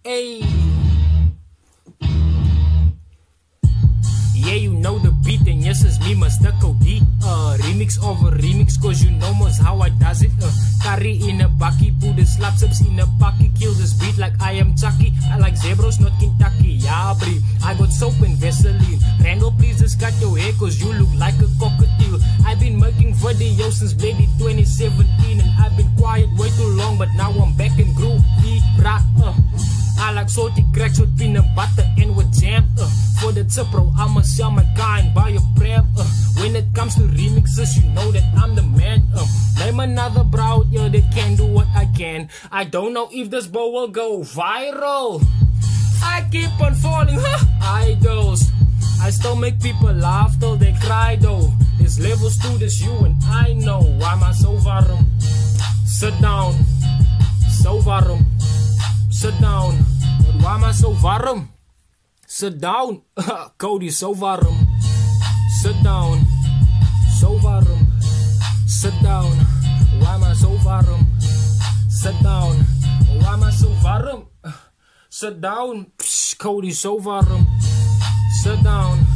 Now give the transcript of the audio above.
Hey. Yeah, you know the beat, and yes, it's me, Mr. Cody. Remix over remix, cause you know most how I does it. Curry in a bucky, put the slapsups in a bucky, kill this beat like I am Chucky. I like Zebros, not Kentucky. Yeah, brie, I got soap and Vaseline. Randall, please just cut your hair, cause you look like a cockatiel. I've been making videos since Blady 2017, and I've been quiet way too long, but now I'm back in groovy, bruh. I like salty cracks with peanut butter and with jam. For the tip, bro, I'ma sell my car and buy a pram. When it comes to remixes, you know that I'm the man. Name another bro, yeah, that can do what I can. I don't know if this bow will go viral. I keep on falling, idols. I still make people laugh till they cry though. There's levels to this, you and I know. Why am I so warm? Sit down, so warm. Sit down, but why am I so warm? Sit down, Cody, so warm. Sit down, so warm. Sit down, why am I so warm? Sit down, why am I so warm? Sit down, Cody, so warm. Sit down.